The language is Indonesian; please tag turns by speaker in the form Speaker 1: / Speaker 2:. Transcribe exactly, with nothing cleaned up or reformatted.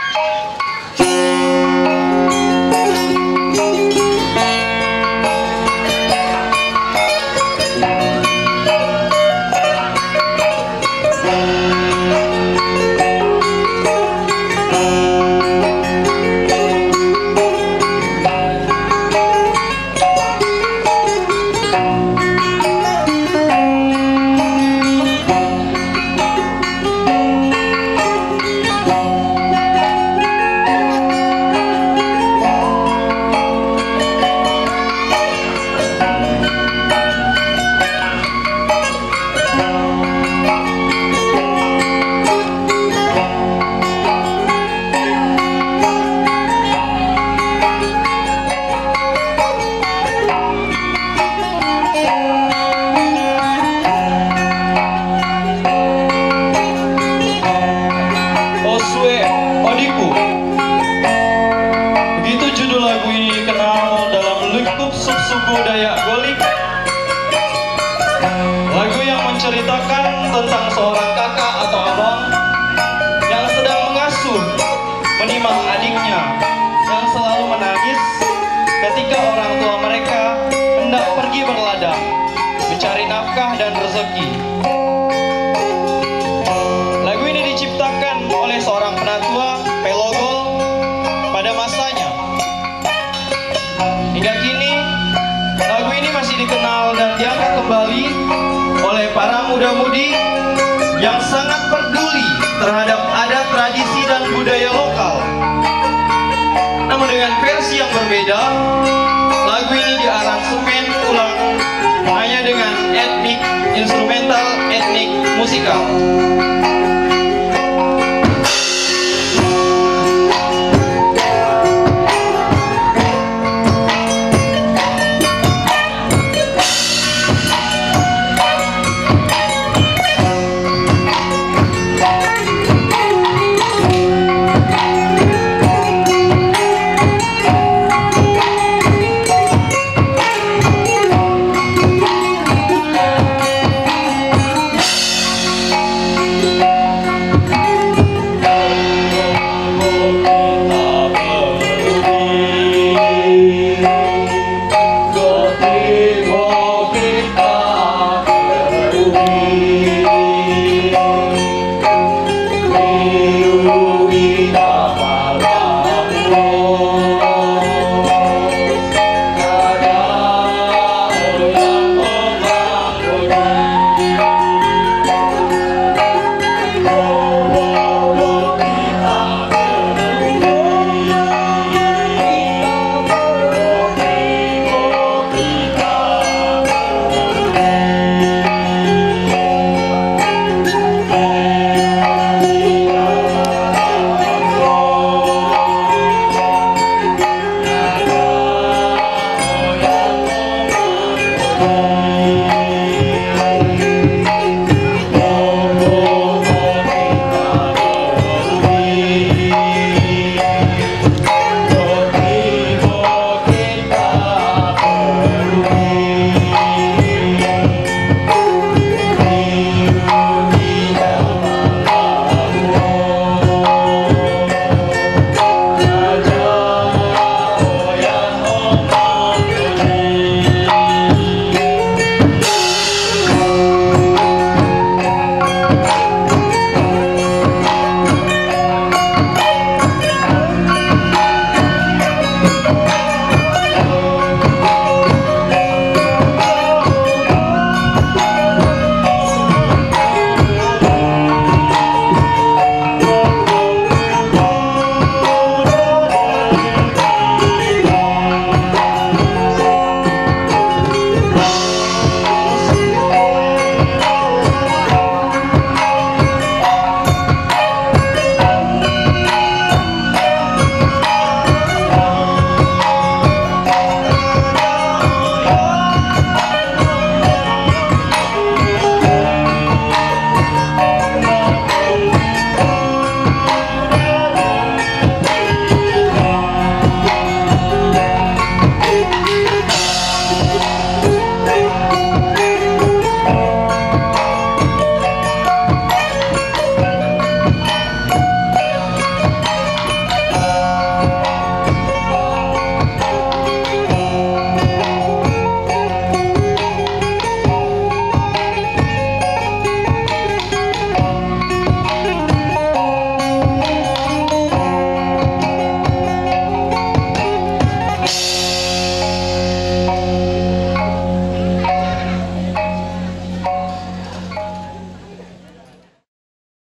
Speaker 1: Lagu yang menceritakan tentang seorang kakak atau abang yang sedang mengasuh, menimang adiknya yang selalu menangis ketika orang tua mereka hendak pergi berladang mencari nafkah dan rezeki. Lagu ini diciptakan oleh seorang penatua Pelogol pada masanya. Hingga kini lagu ini masih dikenal dan diangkat kembali oleh para muda-mudi yang sangat peduli terhadap adat, tradisi, dan budaya lokal. Namun dengan versi yang berbeda, lagu ini diaransemen ulang hanya dengan etnik instrumental, etnik musikal.